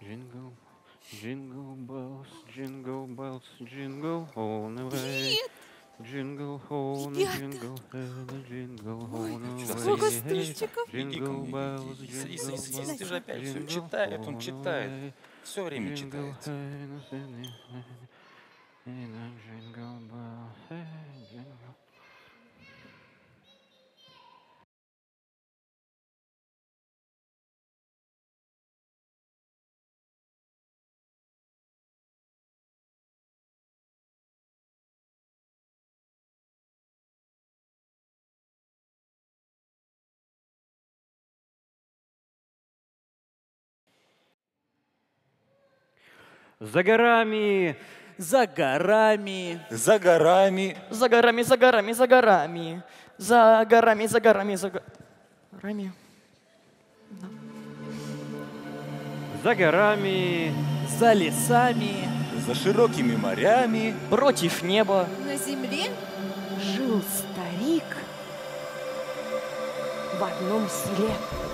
Jingle, jingle bells, jingle all the way. Нет, Jingle all the ребята. jingle, jingle Ой, all the сколько way. стульчиков. Jingle bells, Иди, jingle bells, ты же опять все jingle читает, all он the читает. way. Все время Jingle читает. hey, jingle bell, hey, jingle. За горами, За горами. За горами. За горами, за горами, за горами. За горами, за горами, за горами. за горами, За лесами. За широкими морями. Против неба. На земле Жил старик в одном селе.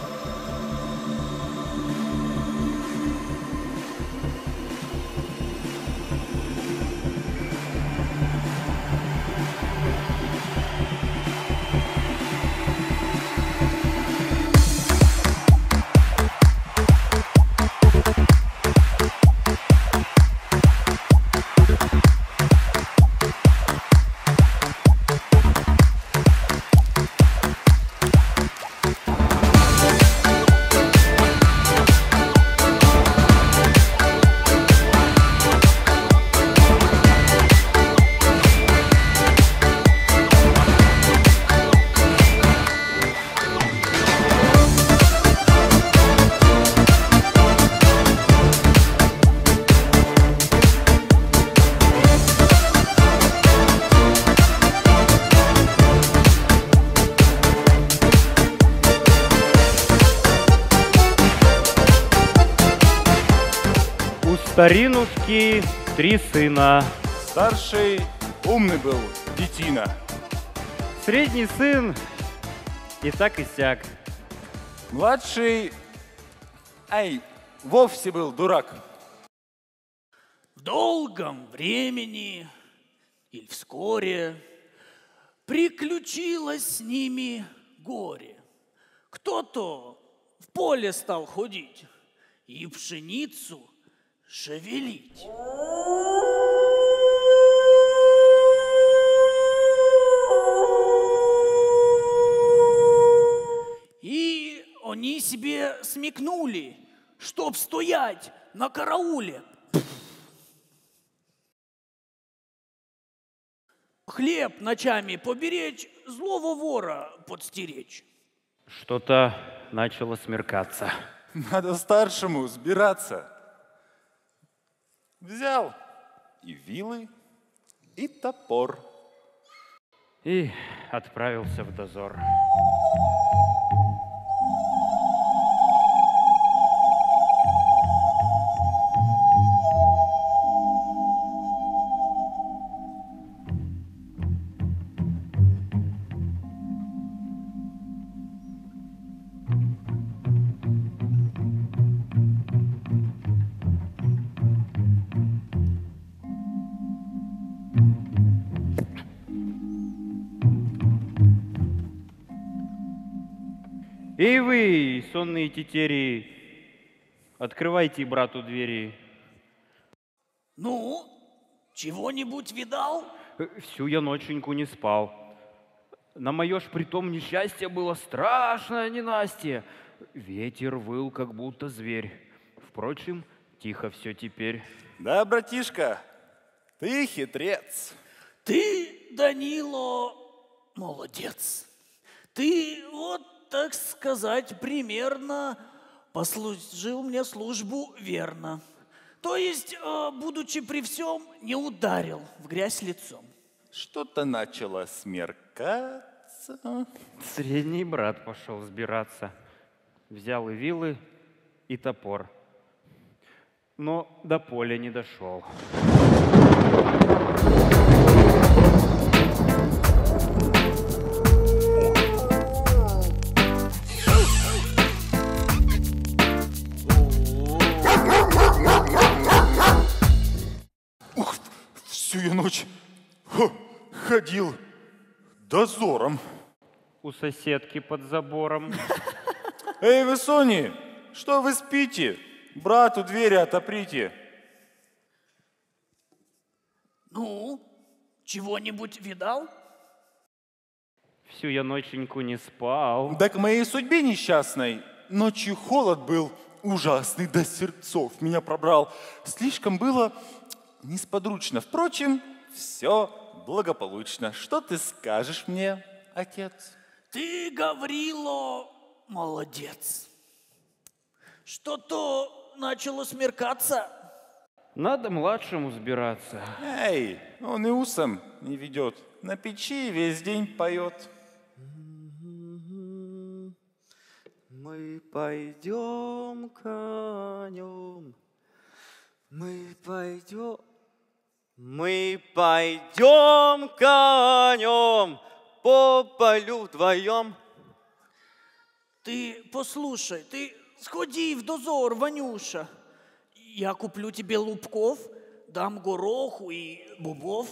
у старинушки 3 сына. Старший умный был, детина. Средний сын и так и сяк. Младший, вовсе был дурак. В долгом времени или вскоре приключилось с ними горе. Кто-то в поле стал ходить и пшеницу шевелить. И они себе смекнули, чтоб стоять на карауле. Хлеб ночами поберечь, злого вора подстеречь. Что-то начало смеркаться. Надо старшему сбираться. Взял и вилы, и топор. И отправился в дозор. И вы, сонные тетерии, открывайте брату двери. Ну, чего-нибудь видал? Всю я ноченьку не спал. На мое ж притом несчастье было страшное ненастье. Ветер выл, как будто зверь. Впрочем, тихо все теперь. Да, братишка, ты хитрец. Ты, Данило, молодец. Ты, вот так сказать, примерно послужил мне службу верно. То есть, будучи при всем, не ударил в грязь лицом. Что-то начало смеркаться. Средний брат пошел сбираться. Взял и вилы, и топор. Но до поля не дошел. всю я ночь ходил дозором. У соседки под забором. Эй, вы, Сони, что вы спите? Брату двери отоприте. Ну, чего-нибудь видал? Всю я ноченьку не спал. Да к моей судьбе несчастной ночью холод был ужасный, до сердцов меня пробрал. Слишком было несподручно. Впрочем, все благополучно. Что ты скажешь мне, отец? Ты, Гаврило, молодец. Что-то начало смеркаться. Надо младшему сбираться. Эй, он и усом не ведет. На печи весь день поет. Мы пойдем конем, мы пойдем конем по полю вдвоем. Ты послушай, ты сходи в дозор, Ванюша. Я куплю тебе лубков, дам гороху и бобов.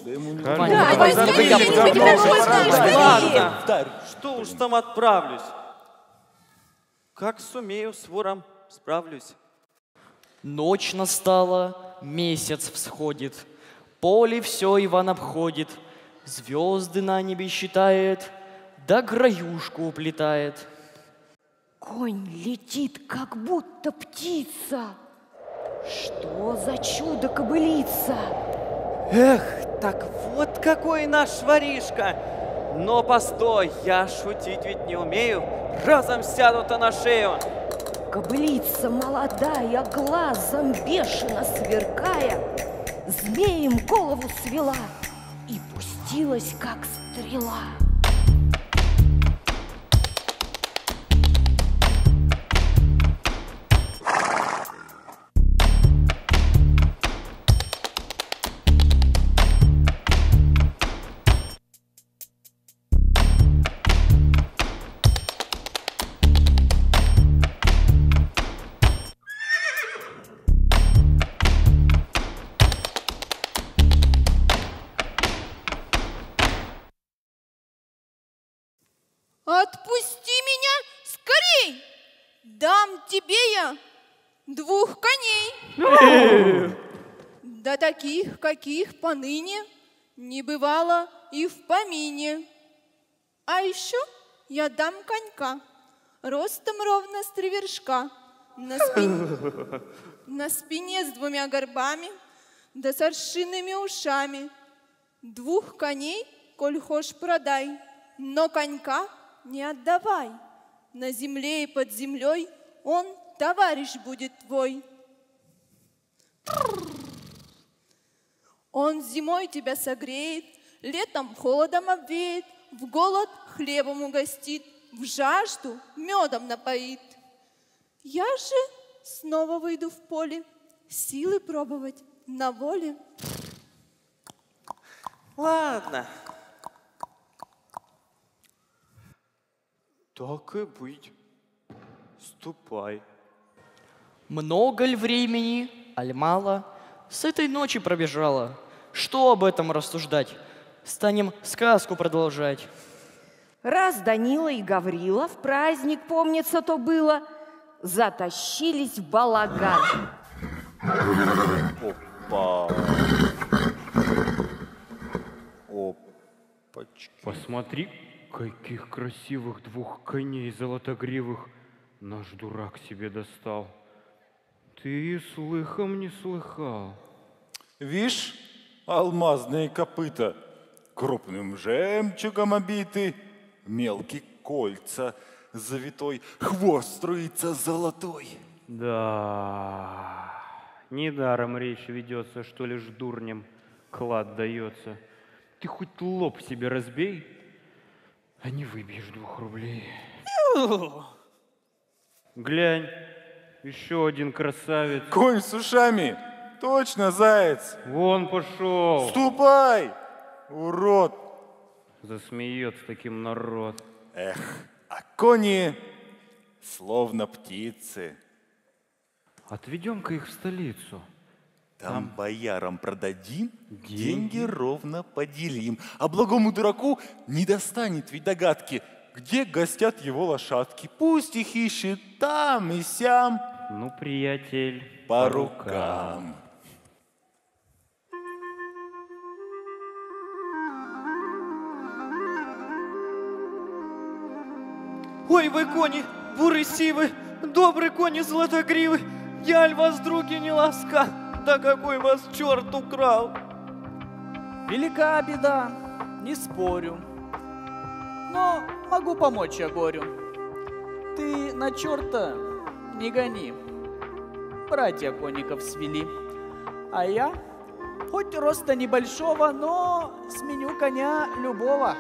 Ладно, что уж там отправлюсь. Как сумею, с вором справлюсь. Ночь настала, месяц всходит, поле все Иван обходит, звезды на небе считает, да граюшку уплетает. Конь летит, как будто птица. Что за чудо-кобылица? Эх, так вот какой наш воришка! Но постой, я шутить ведь не умею, разом сяду-то на шею. Кобылица молодая, глазом бешено сверкая, змеем голову свела и пустилась, как стрела. Отпусти меня скорей! Дам тебе я 2 коней. Да таких, каких поныне не бывало и в помине. А еще я дам конька, ростом ровно с 3 вершка, на спине с 2 горбами, да с аршинными ушами. 2 коней, коль хошь, продай, но конька не отдавай. На земле и под землей он товарищ будет твой. Он зимой тебя согреет, летом холодом обвеет, в голод хлебом угостит, в жажду медом напоит. Я же снова выйду в поле, силы пробовать на воле. Ладно. Так и быть. Ступай. Много ли времени, аль мало, с этой ночи пробежало? Что об этом рассуждать? Станем сказку продолжать. Раз Данила и Гаврила в праздник, помнится, то было, затащились в балаган. Опа. Опачки. Посмотри, каких красивых 2 коней золотогривых наш дурак себе достал. Ты и слыхом не слыхал. Вишь, алмазные копыта, крупным жемчугом обиты, мелкие кольца завитой, хвост струится золотой. Да, недаром речь ведется, что лишь дурням клад дается. Ты хоть лоб себе разбей, а не выбьешь 2 рублей. Глянь, еще один красавец. Конь с ушами, точно заяц. Вон пошел. Ступай, урод. Засмеется таким народ. Эх, а кони словно птицы. Отведем-ка их в столицу. Там боярам продадим, деньги ровно поделим. А благому дураку не достанет ведь догадки, где гостят его лошадки. Пусть их ищет там и сям. Ну, приятель, По рукам. Ой, вы кони, буры сивы, добрый кони златогривы, яль вас, други, не ласка, да какой вас черт украл. Велика беда, не спорю, но могу помочь я горю. Ты на черта не гони, братья конников свели, а я, хоть роста небольшого, но сменю коня любого.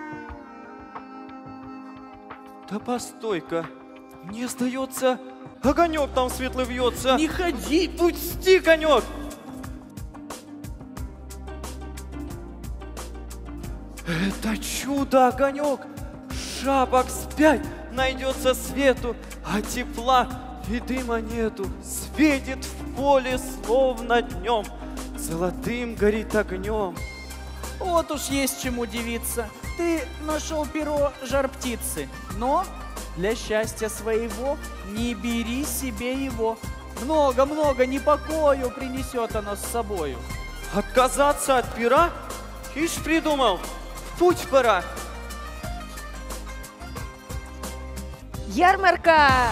Да постой-ка, мне сдается, огонек там светлый вьется. Не ходи! Пусти, конек! Это чудо-огонек! Шапок спять найдется свету, а тепла и дыма нету. Светит в поле, словно днем, золотым горит огнем. Вот уж есть чему удивиться. Ты нашел перо жар-птицы, но для счастья своего не бери себе его. Много-много непокою принесет оно с собою. Отказаться от пера? Ишь придумал, в путь пора. Ярмарка!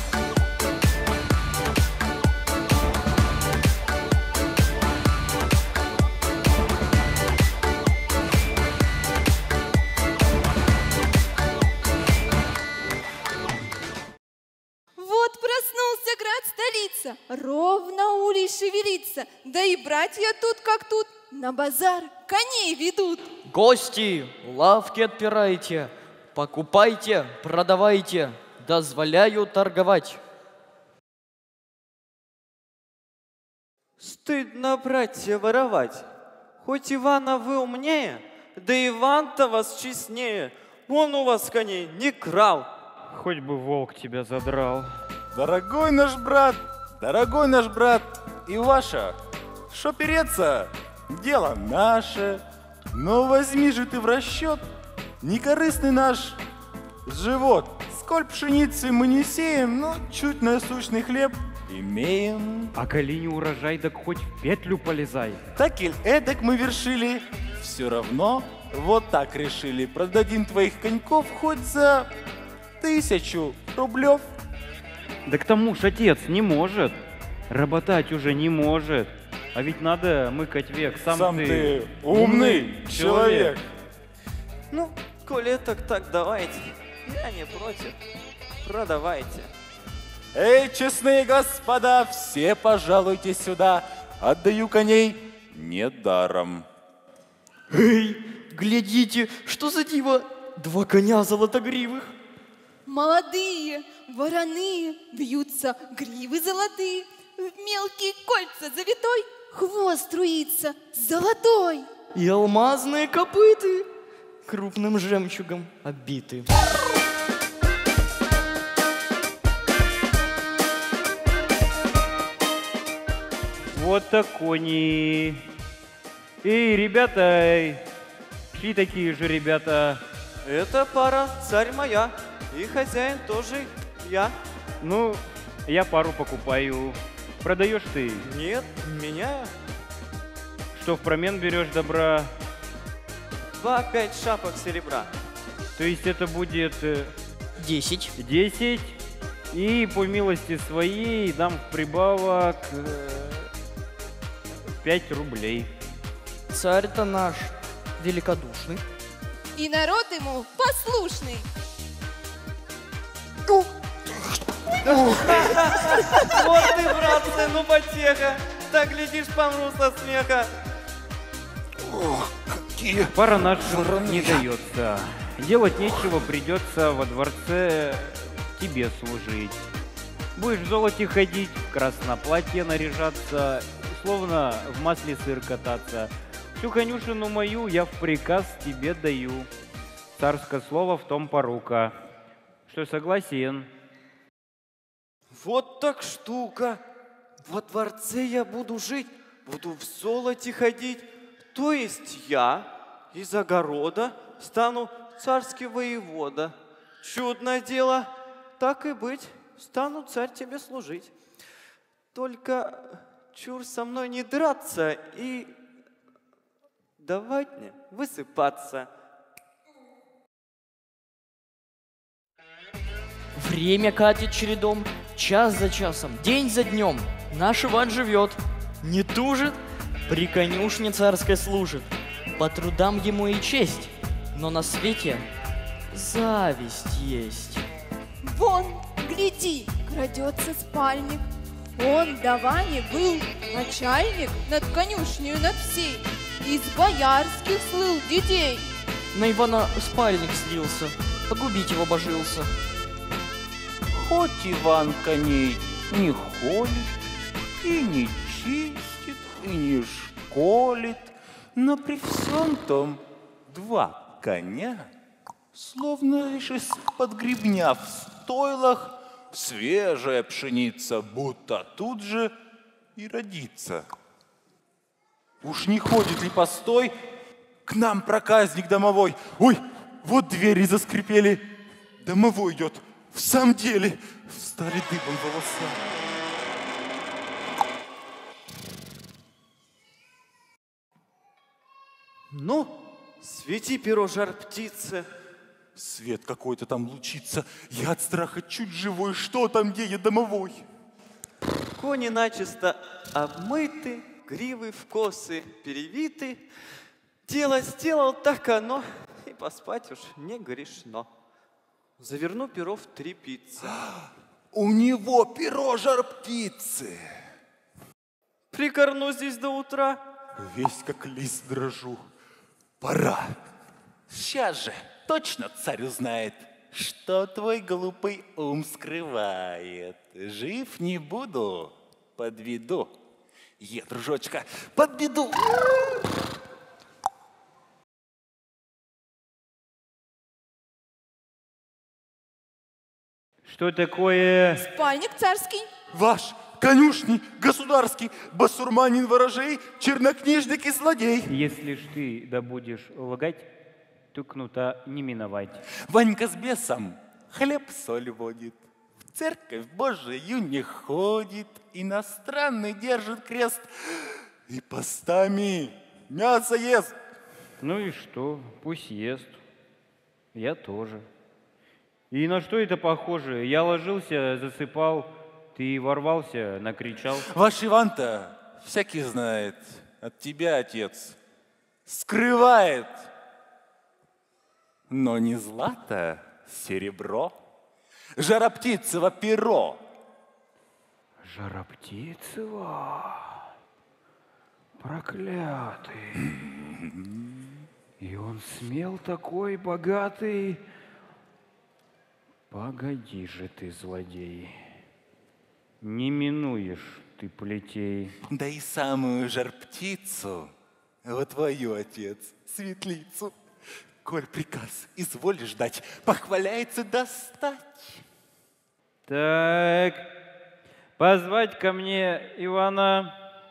Вот проснулся град-столица, ровно улей шевелится, да и братья тут как тут на базар коней ведут. Гости, лавки отпирайте, покупайте, продавайте, дозволяю торговать. Стыдно, братья, воровать. Хоть Ивана вы умнее, да Иван-то вас честнее. Он у вас коней не крал. Хоть бы волк тебя задрал. Дорогой наш брат, и ваша, шо переться, дело наше. Но возьми же ты в расчет некорыстный наш живот. Сколь пшеницы мы не сеем, но чуть насущный хлеб имеем. А коли не урожай, так хоть в петлю полезай. Так или эдак мы вершили, все равно вот так решили. Продадим твоих коньков хоть за 1000 рублев. Да к тому ж отец не может. Работать уже не может. А ведь надо мыкать век. Сам ты умный человек. Ну, коли так давайте. Я не против. Продавайте. Эй, честные господа, все пожалуйте сюда. Отдаю коней недаром. Эй, глядите, что за диво? 2 коня золотогривых. Молодые, вороные, вьются гривы золотые, в мелкие кольца завитой, хвост струится золотой. И алмазные копыты крупным жемчугом обиты. Вот так кони. Эй, ребята, чьи такие же ребята? Это пара царь моя, и хозяин тоже я. Ну, я пару покупаю. Продаешь ты? Нет, меняю. Что в промен берешь добра? 2-5 шапок серебра. То есть это будет 10. 10. И по милости своей дам в прибавок 5 рублей. Царь-то наш великодушный. И народ ему послушный. Вот ты, братцы, ну потеха. Так, глядишь, помру со смеха. Пара нашим не дается. Делать нечего, придется во дворце тебе служить. Будешь в золоте ходить, в красное платье наряжаться, словно в масле сыр кататься. Всю конюшину мою я в приказ тебе даю. Царское слово в том порука. Что, согласен? Вот так штука. Во дворце я буду жить, буду в золоте ходить, то есть я из огорода стану царский воевода. Чудное дело, так и быть, стану царь тебе служить. Только чур со мной не драться и давать мне высыпаться. Время катит чередом, час за часом, день за днем. Наш Иван живет, не тужит, при конюшне царской служит. По трудам ему и честь, но на свете зависть есть. Вон, гляди, крадется спальник. Он до Вани был начальник над конюшнею над всей. Из боярских слыл детей. На Ивана спальник слился, погубить его божился. Хоть Иван коней не холит, и не чистит, и не школит, но при всем том 2 коня, словно лишь из-под гребня в стойлах, свежая пшеница, будто тут же и родится. Уж не ходит ли постой к нам проказник домовой? Ой, вот двери заскрипели, домовой идет. В самом деле, встали дыбом волоса. Ну, свети перо, жар-птица. Свет какой-то там лучится. Я от страха чуть живой. Что там деет домовой? Кони начисто обмыты, гривы в косы перевиты. Дело сделал, так оно, и поспать уж не грешно. Заверну перо в тряпицы. У него перо жар-птицы. Прикорну здесь до утра. Весь как лист дрожу. Пора. Сейчас же точно царь узнает, что твой глупый ум скрывает. Жив не буду, подведу. Дружочка, подведу. Что такое? Спальник царский. Ваш конюшни государский, басурманин ворожей, чернокнижник и злодей. Если ж ты да будешь лгать, то кнута не миновать. Ванька с бесом хлеб-соль водит, в церковь Божию не ходит, иностранный держит крест и постами мясо ест. Ну и что? Пусть ест. Я тоже. И на что это похоже? Я ложился, засыпал, ты ворвался, накричал. Ваш Иван-то всякий знает, от тебя, отец, скрывает. Но не злато, серебро, жар-птицево перо. Жар-птицево? Проклятый. И он смел такой богатый. Погоди же ты, злодей. Не минуешь ты плетей. Да и самую жар-птицу, вот твою, отец, светлицу, коль приказ изволишь дать, похваляется достать. Так, позвать ко мне Ивана.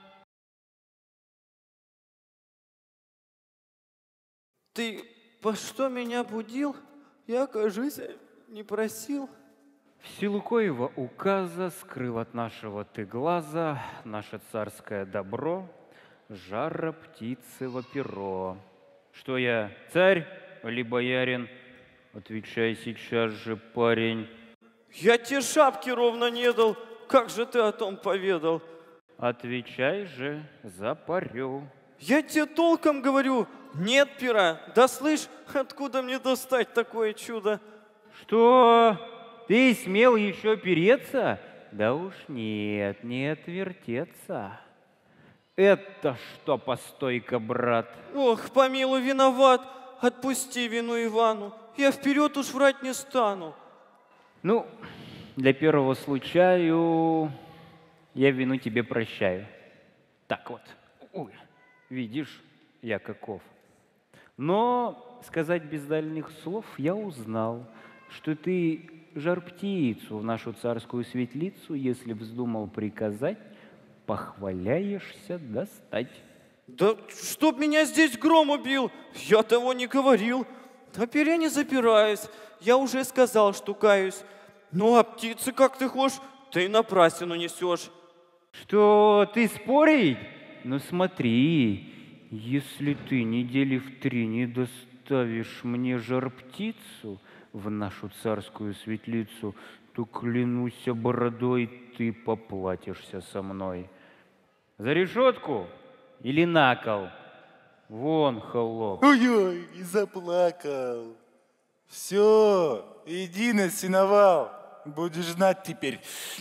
Ты по что меня будил? Я, кажется, не просил. В силу коего указа скрыл от нашего ты глаза наше царское добро, жара-птицево перо. Что я, царь или боярин? Отвечай сейчас же, парень. Я тебе шапки ровно не дал. Как же ты о том поведал? Отвечай же, запарю. Я тебе толком говорю, нет пера. Да слышь, откуда мне достать такое чудо? Что? Ты смел еще переться? Да уж нет, не отвертеться. Это что, постой-ка, брат? Ох, помилуй, виноват. Отпусти вину Ивану. Я вперед уж врать не стану. Ну, для первого случаю я вину тебе прощаю. Так вот, ой, видишь, я каков. Но, сказать без дальних слов, я узнал, что ты жар-птицу в нашу царскую светлицу, если вздумал приказать, похваляешься достать. Да чтоб меня здесь гром убил, я того не говорил. Теперь я не запираюсь, я уже сказал, что каюсь. Ну а птицы, как ты хочешь, ты напраслину несешь. Что, ты спорить? Ну смотри, если ты недели в 3 не доставишь мне жар-птицу в нашу царскую светлицу, то, клянусь бородой, ты поплатишься со мной. За решетку или на кол? Вон, холоп. Ой-ой, и заплакал. Все, иди на сеновал. Будешь знать теперь.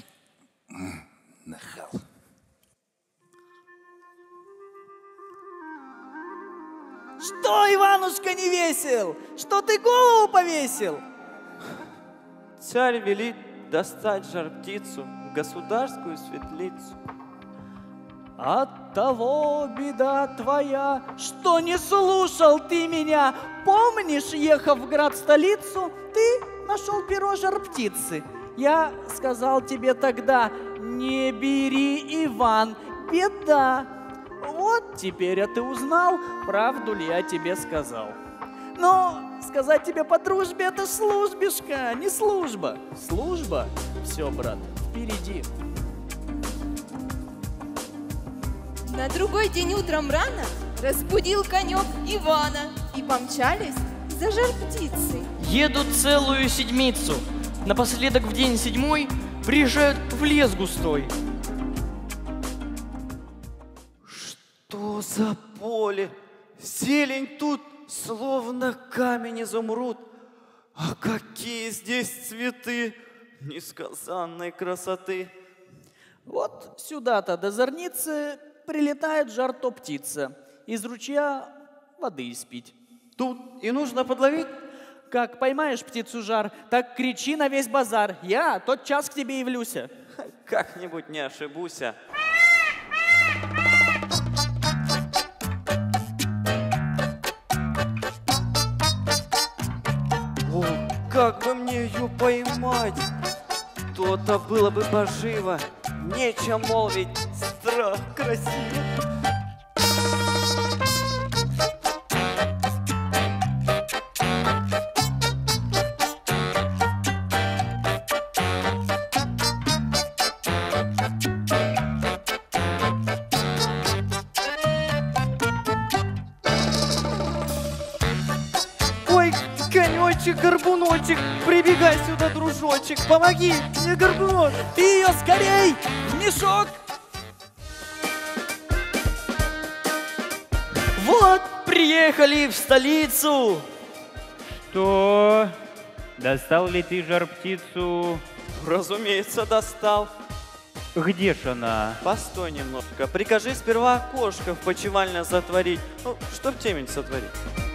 Нахал. Что, Иванушка, не весел? Что ты голову повесил? Царь велит достать жар-птицу в государскую светлицу. Оттого беда твоя, что не слушал ты меня. Помнишь, ехав в град-столицу, ты нашел перо жар-птицы. Я сказал тебе тогда, не бери, Иван, беда. Вот теперь ты узнал, правду ли я тебе сказал. Но сказать тебе по дружбе — это службишка, не служба. Служба — все, брат, впереди. На другой день утром рано разбудил конек Ивана и помчались за жар-птицей. Едут целую седмицу. Напоследок в день 7 приезжают в лес густой. Что за поле? Зелень тут, словно камень изумруд. А какие здесь цветы несказанной красоты. Вот сюда-то до зорницы прилетает жар-то-птица. Из ручья воды испить. Тут и нужно подловить? Как поймаешь птицу жар, так кричи на весь базар. Я тот час к тебе явлюся. Как-нибудь не ошибуся. О, как бы мне ее поймать? То-то было бы поживо. Нечем молвить, страх красив. Ой, конечек, горбуночек, прибегай сюда, дружочек, помоги мне, горбунок. Ты ее скорей в мешок! Вот, приехали в столицу. Что? Достал ли ты жар-птицу? Разумеется, достал. Где ж она? Постой немножко. Прикажи сперва окошко в почевальне затворить. Ну, чтоб темень сотворить.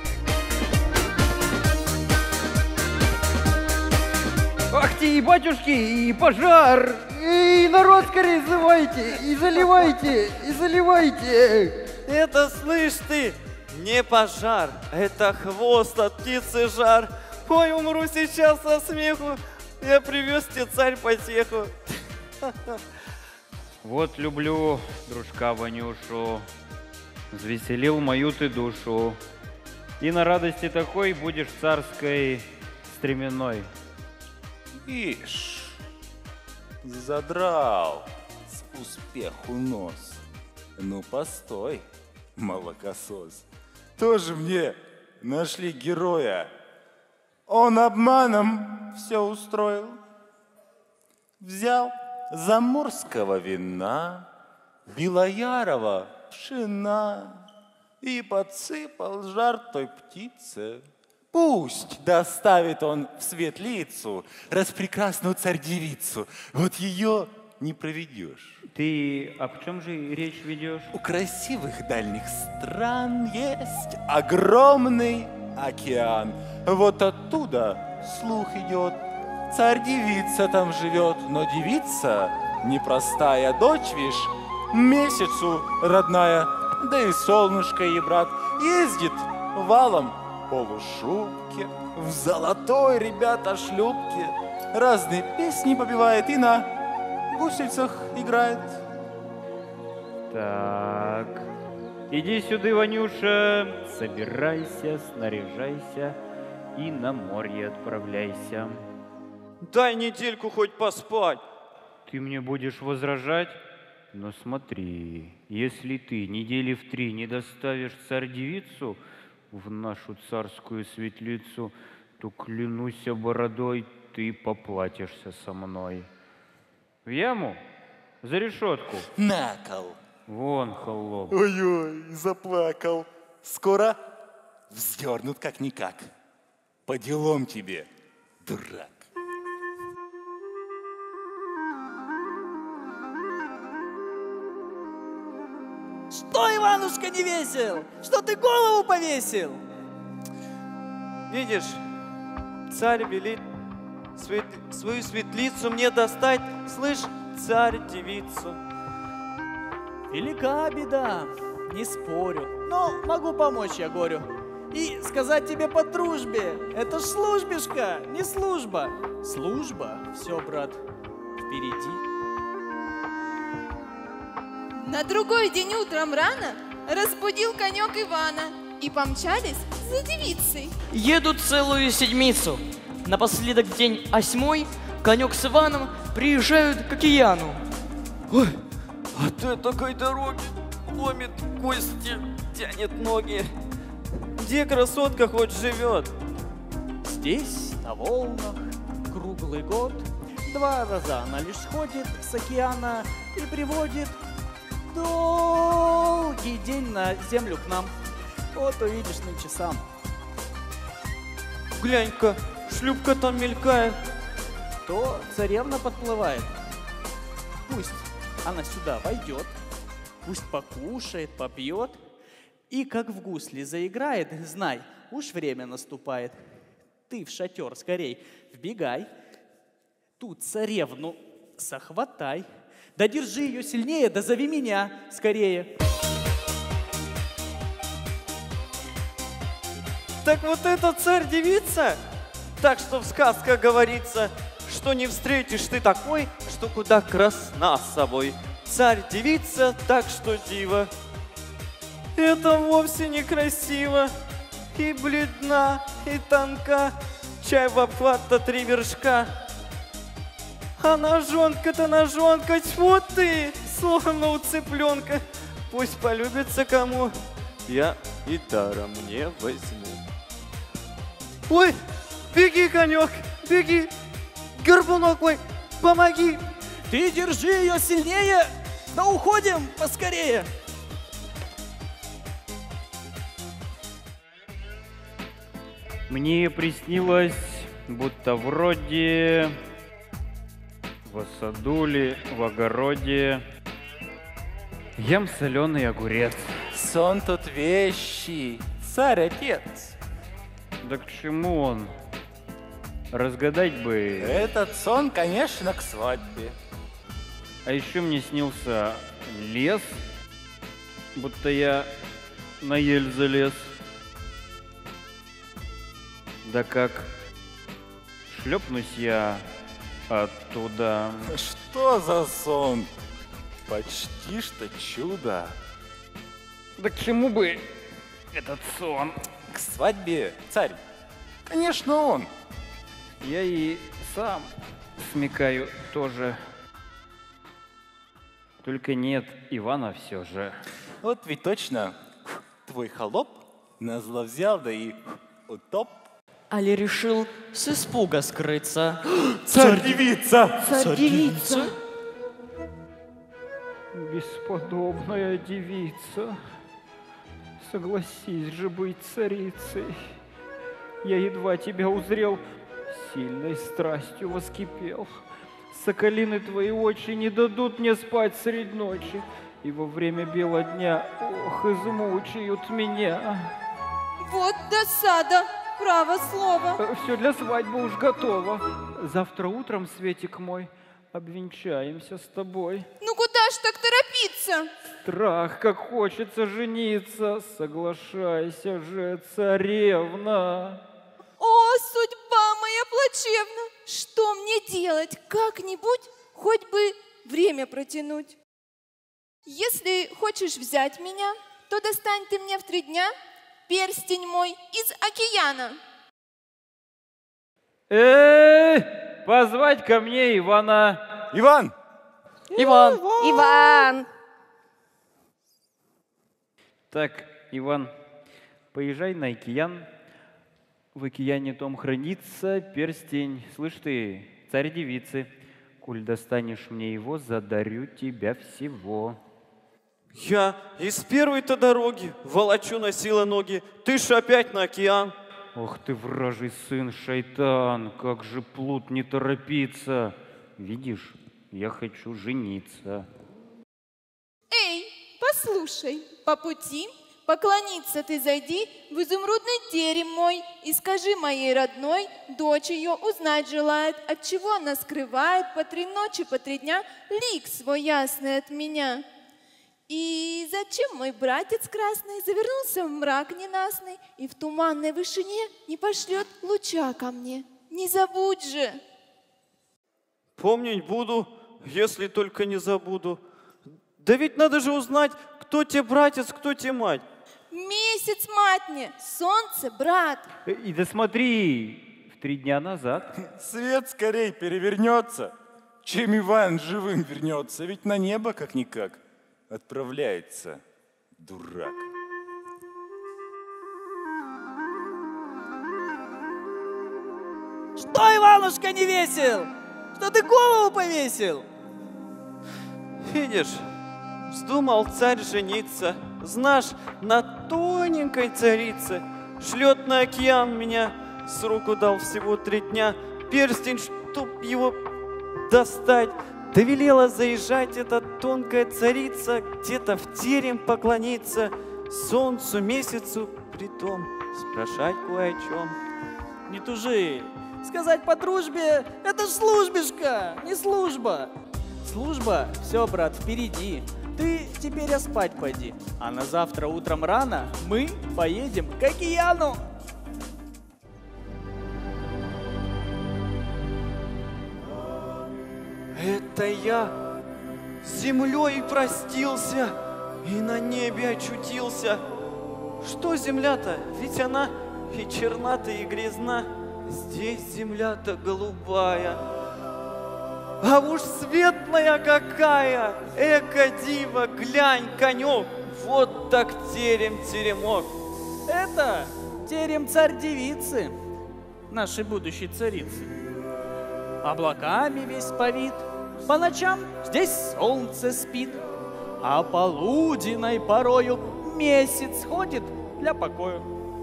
Ах ты, батюшки, и пожар! И народ скорее зывайте, и заливайте, и заливайте! Это, слышь ты, не пожар, это хвост от птицы жар. Ой, умру сейчас со смеху. Я привез тебе, царь, потеху. Вот люблю дружка Ванюшу, взвеселил мою ты душу. И на радости такой будешь царской стременной. Ишь, задрал с успеху нос. Ну, постой, молокосос. Тоже мне нашли героя. Он обманом все устроил. Взял заморского вина, белоярова пшена и подсыпал жар той птице. Пусть доставит он в светлицу распрекрасную царь-девицу. Вот ее не проведешь. Ты об чем же речь ведешь? У красивых дальних стран есть огромный океан. Вот оттуда слух идет. Царь-девица там живет, но девица непростая. Дочь, вишь, месяцу родная, да и солнышко ей брат. Ездит валом полушубке, в золотой, ребята, шлюпке. Разные песни побивает и на гусельцах играет. Так. Иди сюда, Ванюша, собирайся, снаряжайся и на море отправляйся. Дай недельку хоть поспать. Ты мне будешь возражать? Но смотри, если ты недели в 3 не доставишь царь-девицу в нашу царскую светлицу, то, клянусь бородой, ты поплатишься со мной. В яму? За решетку? На кол. Вон, холоп. Ой-ой, заплакал. Скоро вздернут как-никак. По делам тебе, дурак. Что, Иванушка, не весел? Что ты голову повесил? Видишь, царь велит свою светлицу мне достать. Слышь, царь-девицу. Велика беда, не спорю, но могу помочь я горю. И сказать тебе по дружбе, это ж службишка, не служба. Служба, все, брат, впереди. На другой день утром рано разбудил конек Ивана и помчались за девицей. Едут целую седмицу. Напоследок день 8, конек с Иваном приезжают к океану. Ой, от этой дороги ломит кости, тянет ноги. Где красотка хоть живет? Здесь, на волнах, круглый год. 2 раза она лишь ходит с океана и приводит долгий день на землю к нам. Вот увидишь нынче сам. Глянь-ка, шлюпка там мелькает. То царевна подплывает. Пусть она сюда войдет, пусть покушает, попьет, и как в гусли заиграет, знай, уж время наступает. Ты в шатер скорей вбегай, тут царевну захватай, да держи ее сильнее, да зови меня скорее. Так вот это царь-девица? Так что в сказках говорится, что не встретишь ты такой, что куда красна с собой. Царь-девица, так что диво. Это вовсе некрасиво. И бледна, и тонка, чай в обхват-то 3 вершка. А ножонка-то ножонка, тьфу ты, словно у цыпленка. Пусть полюбится кому, я и даром не возьму. Ой, беги, конек, беги, горбунок мой, помоги. Ты держи ее сильнее, да уходим поскорее. Мне приснилось, будто вроде в саду ли, в огороде ем соленый огурец. Сон тут вещи, царь-отец. Да к чему он? Разгадать бы. Этот сон, конечно, к свадьбе. А еще мне снился лес, будто я на ель залез. Да как шлепнусь я оттуда. Что за сон? Почти что чудо. Да к чему бы этот сон? К свадьбе, царь. Конечно, он. Я и сам смекаю тоже. Только нет Ивана все же. Вот ведь точно твой холоп назло взял, да и утоп. Али решил с испуга скрыться. Царь-девица! Царь-девица. Бесподобная девица, согласись же быть царицей. Я едва тебя узрел, сильной страстью воскипел. Соколины твои очи не дадут мне спать средь ночи, и во время бела дня, ох, измучают меня. Вот досада, право слово. Все для свадьбы уж готово. Завтра утром, Светик мой, обвенчаемся с тобой. Ну куда ж так торопиться? Страх, как хочется жениться, соглашайся же, царевна. О, судьба моя плачевна! Что мне делать? Как-нибудь хоть бы время протянуть. Если хочешь взять меня, то достань ты мне в 3 дня перстень мой из океана. Позвать ко мне Ивана. Иван! Иван! Иван! Так, Иван, поезжай на океан. В океане том хранится перстень. Слышь ты, царь-девицы, коль достанешь мне его, задарю тебя всего. Я из первой-то дороги волочу на силы ноги. Ты ж опять на океан. Ох ты, вражий сын, шайтан, как же плут не торопиться. Видишь, я хочу жениться. Эй, послушай, по пути поклониться ты зайди в изумрудный терем мой и скажи моей родной, дочь ее узнать желает, отчего она скрывает по 3 ночи, по 3 дня лик свой ясный от меня. И зачем мой братец красный завернулся в мрак ненастный и в туманной вышине не пошлет луча ко мне? Не забудь же! Помнить буду, если только не забуду. Да ведь надо же узнать, кто тебе братец, кто тебе мать. Месяц мать мне, солнце брат. И да смотри, в 3 дня назад. Свет скорей перевернется, чем Иван живым вернется. Ведь на небо, как-никак, отправляется дурак. Что, Иванушка, не весел? Что ты голову повесил? Видишь, вздумал царь жениться. Знаешь, на тоненькой царице. Шлет на океан меня, с руку дал всего 3 дня. Перстень, чтоб его достать. Довелела заезжать эта тонкая царица, где-то в терем поклониться, солнцу, месяцу, притом спрашать кое о чем. Не тужи. Сказать по дружбе — это ж службишка, не служба. Служба — все, брат, впереди. Ты теперь спать пойди. А на завтра утром рано мы поедем к океану. Это я с землей простился и на небе очутился. Что земля-то? Ведь она и черна-то, и грязна. Здесь земля-то голубая. А уж светлая какая! Эка дива, глянь, конек! Вот так терем-теремок. Это терем царь-девицы, нашей будущей царицы. Облаками весь повит, по ночам здесь солнце спит, а полуденной порою месяц ходит для покоя.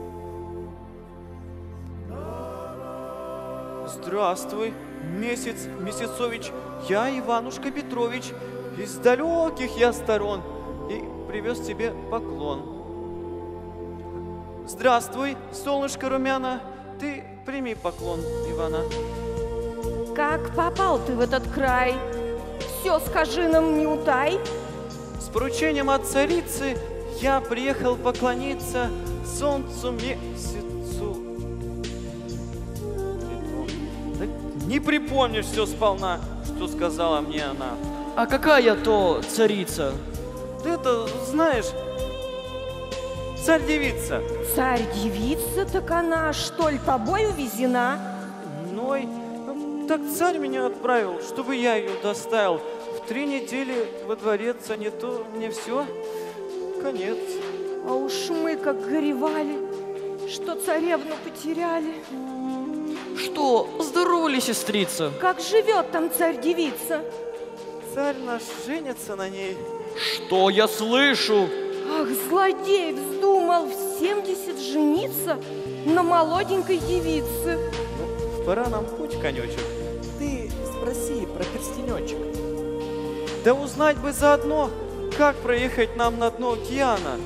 Здравствуй, Месяцович, я Иванушка Петрович, из далеких я сторон, и привез тебе поклон. Здравствуй, солнышко румяна, ты прими поклон Ивана. Как попал ты в этот край? Все скажи нам, не утай. С поручением от царицы я приехал поклониться солнцу, месяцу. Да не припомнишь все сполна, что сказала мне она. А какая то царица? Ты это знаешь, царь-девица. Царь-девица, так она, что ли, тобой увезена? Ной, так царь меня отправил, чтобы я ее доставил. В 3 недели во дворец, а не то мне все, конец. А уж мы как горевали, что царевну потеряли. Что, здорова ли, сестрица? Как живет там царь-девица? Царь наш женится на ней. Что я слышу? Ах, злодей вздумал в 70 жениться на молоденькой девице. Пора нам путь, конечек. Ты спроси про перстенечек. Да узнать бы заодно, как проехать нам на дно океана.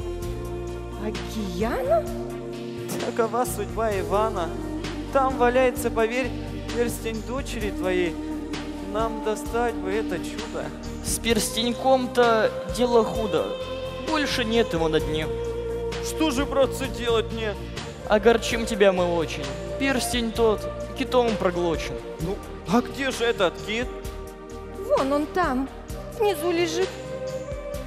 Океана? Такова судьба Ивана. Там валяется, поверь, перстень дочери твоей. Нам достать бы это чудо. С перстеньком-то дело худо. Больше нет его на дне. Что же, братцы, делать мне? Огорчим тебя мы очень. Перстень тот китом проглочен. Ну, а где же этот кит? Вон он там, внизу лежит.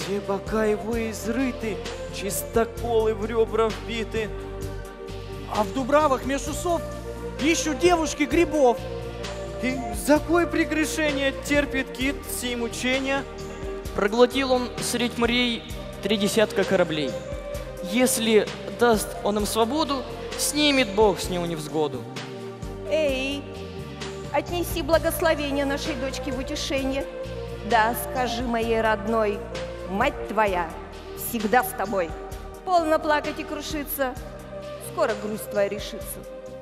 Все бока его изрыты, чистоколы в ребра вбиты. А в дубравах меж усов ищут девушки грибов. И за кое прегрешение терпит кит сии мучения? Проглотил он средь морей 3 десятка кораблей. Если даст он им свободу, снимет Бог с него невзгоду. Эй, отнеси благословение нашей дочке в утешение. Да, скажи моей родной, мать твоя всегда с тобой. Полно плакать и крушиться, скоро грусть твоя решится.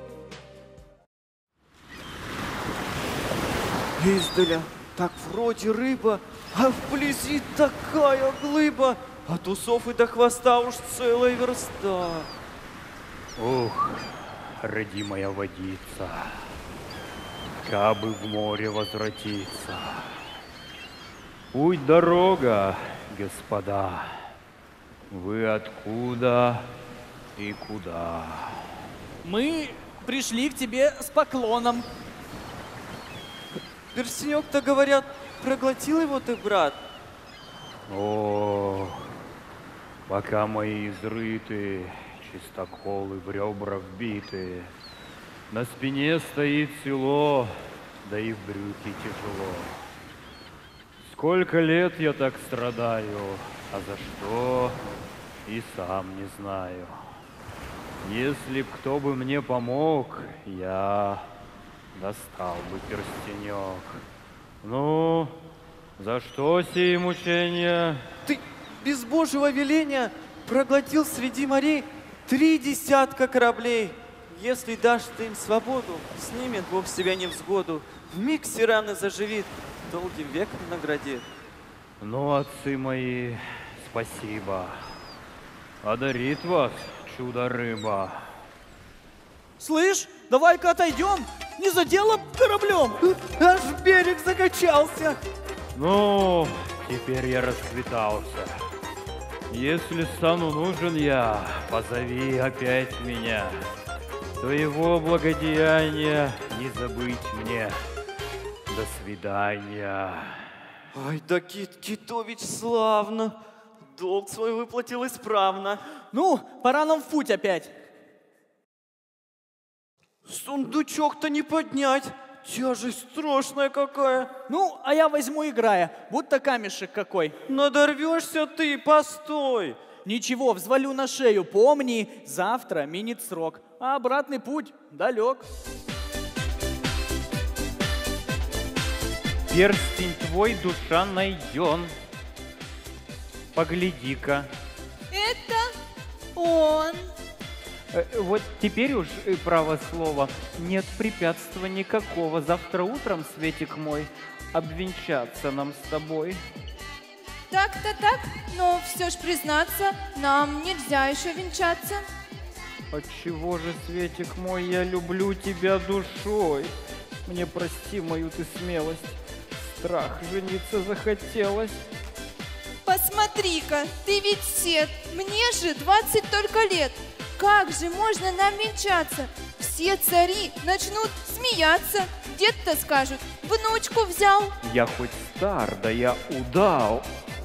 Издаля так вроде рыба, а вблизи такая глыба. От усов и до хвоста уж целая верста. Ух, родимая водица, кабы в море возвратиться. Путь дорога, господа, вы откуда и куда? Мы пришли к тебе с поклоном. Перстенек-то, говорят, проглотил его ты, брат. О, пока мои изрыты, чистоколы в ребра вбиты, на спине стоит село, да и в брюхе тяжело. Сколько лет я так страдаю, а за что и сам не знаю. Если б кто бы мне помог, я достал бы перстенек. Ну, за что сие мучения? Ты без Божьего веления проглотил среди морей 3 десятка кораблей. Если дашь ты им свободу, снимет Бог с тебя невзгоду. Вмиг все раны заживит, долгим веком наградит. Ну, отцы мои, спасибо. Одарит вас чудо-рыба. Слышь, давай-ка отойдем, не задело кораблем. Аж берег закачался. Ну, теперь я расквитался. Если стану нужен я, позови опять меня. Твоего благодеяния не забыть мне. До свидания. Ай да Китович славно. Долг свой выплатил исправно. Ну, пора нам в путь опять. Сундучок-то не поднять. Тяжесть страшная какая. Ну, а я возьму, играя, будто камешек какой. Надорвешься ты, постой. Ничего, взвалю на шею, помни, завтра минит срок, а обратный путь далек. Перстень твой, душа, найден. Погляди-ка. Это он. Вот теперь уж, право слово, нет препятствия никакого. Завтра утром, Светик мой, обвенчаться нам с тобой. Так-то так, но все ж признаться, нам нельзя еще венчаться. Отчего же, Светик мой, я люблю тебя душой? Мне прости мою ты смелость. Страх жениться захотелось. Посмотри-ка, ты ведь сед, мне же 20 только лет. Как же можно нам венчаться? Все цари начнут смеяться. Дед-то скажут, внучку взял. Я хоть стар, да я удал.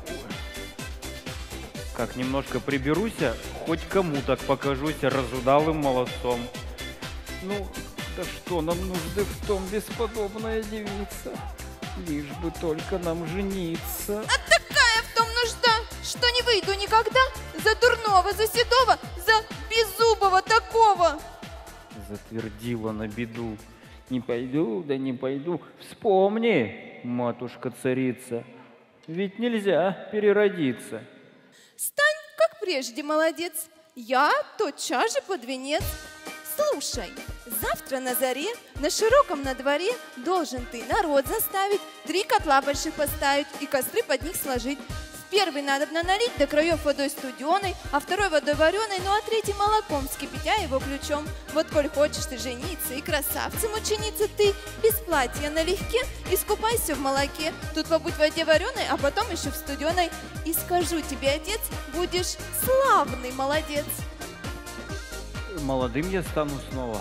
Как немножко приберуся, хоть кому так покажусь разудалым молодцом. Ну, да что нам нужды в том, бесподобная девица? Лишь бы только нам жениться. А такая в том нужда, что не выйду никогда за дурного, за седого, за беззубого такого. Затвердила на беду. Не пойду, да не пойду. Вспомни, матушка-царица, ведь нельзя переродиться. Стань, как прежде, молодец. Я тотчас же под венец. Слушай, завтра на заре, на широком на дворе должен ты народ заставить, 3 котла больших поставить и костры под них сложить. В первый надобно налить до краев водой студеной, а второй водой вареной, ну а третий молоком, вскипятя его ключом. Вот коль хочешь ты жениться и красавцем ученица ты, без платья налегке, искупайся в молоке. Тут побудь в воде вареной, а потом еще в студеной. И скажу тебе, отец, будешь славный молодец. Молодым я стану снова.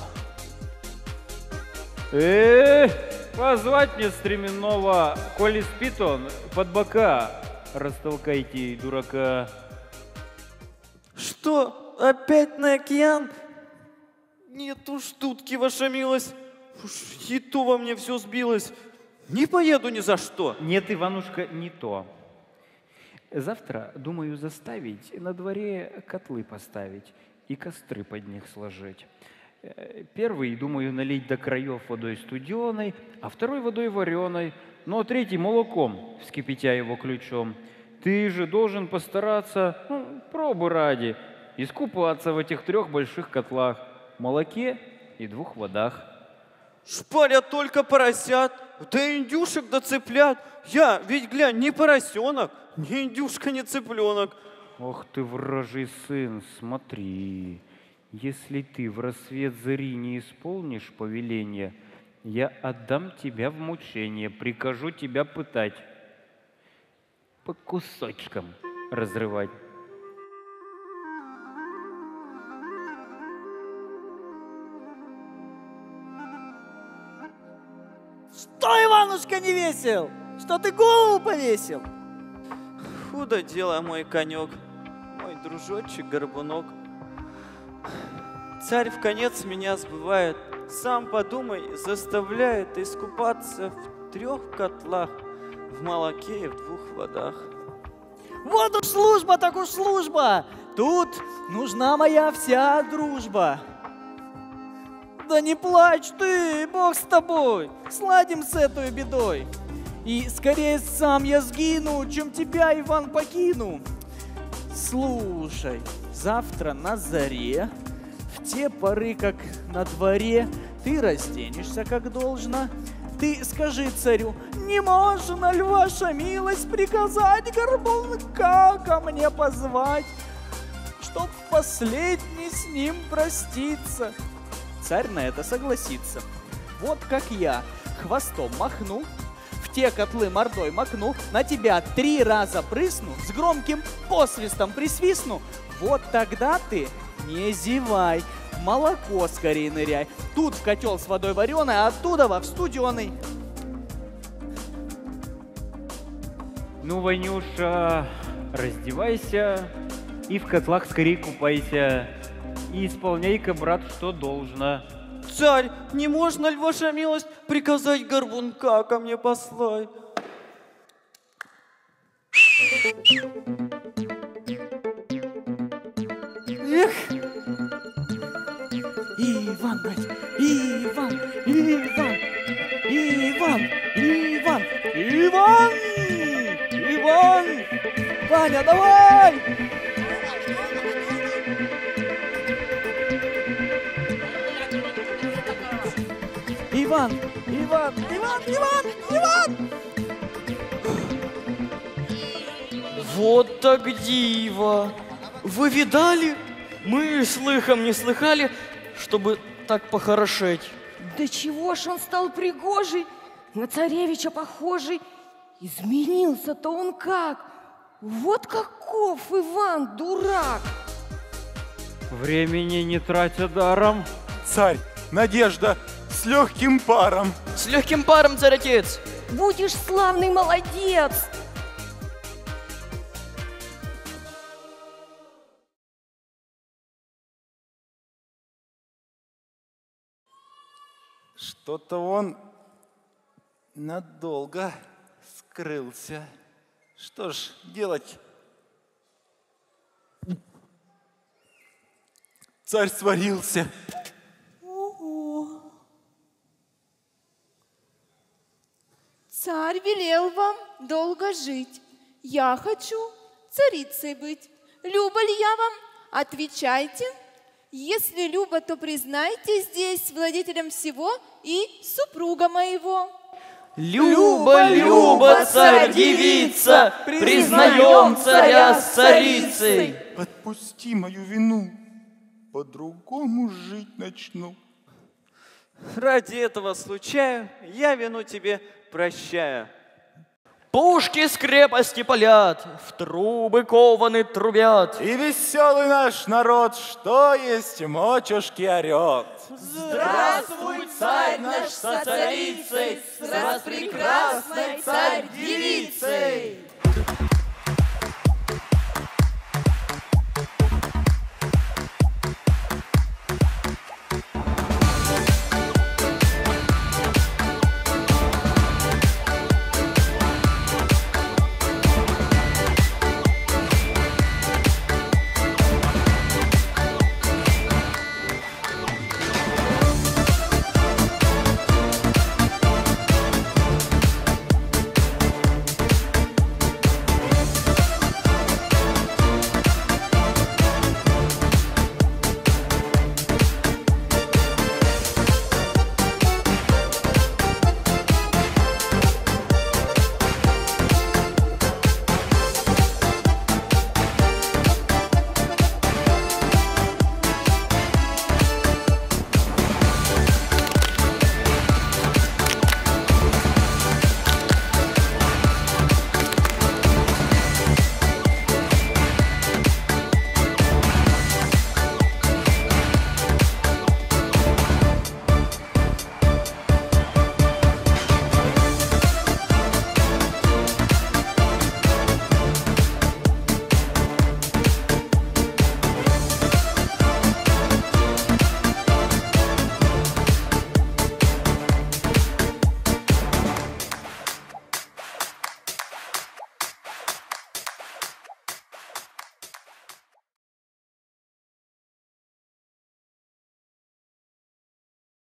Позвать мне стременного, коли спит он, под бока. растолкайте дурака. Что, опять на океан? Нет уж, тутки, ваша милость. Уж и то во мне все сбилось. Не поеду ни за что. Нет, Иванушка, не то. Завтра думаю заставить на дворе котлы поставить и костры под них сложить. Первый, думаю, налить до краев водой студеной, а второй водой вареной, ну а третий молоком, вскипятя его ключом. Ты же должен постараться, пробы ради, искупаться в этих 3 больших котлах, молоке и 2 водах. Шпарят только поросят, да индюшек да цыплят. Я, ведь глянь, не поросенок, ни индюшка, ни цыпленок. Ох ты, вражий сын, смотри, если ты в рассвет зари не исполнишь повеление, я отдам тебя в мучение, прикажу тебя пытать, по кусочкам разрывать. Что, Иванушка, не весел? Что ты голову повесил? Худо дело, мой конек, мой дружочек-горбунок. Царь в конец меня сбывает, сам подумай, заставляет искупаться в 3 котлах, в молоке и в 2 водах. Вот уж служба, так уж служба. Тут нужна моя вся дружба. Да не плачь ты, Бог с тобой, сладим с этой бедой. И скорее сам я сгину, чем тебя, Иван, покину. Слушай, завтра на заре, в те поры, как на дворе, ты разденешься, как должно. Ты скажи царю, не можно ли, ваша милость, приказать горбунка ко мне позвать, чтоб в последний с ним проститься? Царь на это согласится. Вот как я хвостом махну, в те котлы мордой макну, на тебя 3 раза прысну, с громким посвистом присвистну, вот тогда ты не зевай, в молоко скорее ныряй. Тут в котел с водой вареной, а оттуда в студеный. Ну, Ванюша, раздевайся и в котлах скорее купайся. И исполняй-ка, брат, что должно. Царь, не можно ли, ваша милость, приказать горбунка ко мне послать? Эх! Иван, брать! Иван! Иван! Иван! Иван! Иван! Иван! Ваня, давай! Иван! Иван! Иван! Иван! Иван! Вот так диво! Вы видали? Мы слыхом не слыхали, чтобы так похорошеть. Да чего ж он стал пригожий, на царевича похожий. Изменился-то он как. Вот каков Иван, дурак. Времени не тратя даром. Царь, надежда с легким паром. С легким паром, царь-отец. Будешь славный молодец. Что-то он надолго скрылся. Что ж делать? Царь сварился. Царь велел вам долго жить. Я хочу царицей быть. Люба ли я вам? Отвечайте. Если Люба, то признайте здесь владетелем всего и супруга моего. Люба, Люба, царь-девица, признаем царя с царицей. Отпусти мою вину, по-другому жить начну. Ради этого случая я вину тебе прощаю. Пушки с крепости палят, в трубы кованы трубят. И веселый наш народ, что есть мочушки орет. Здравствуй, царь наш со царицей, с распрекрасной царь-девицей!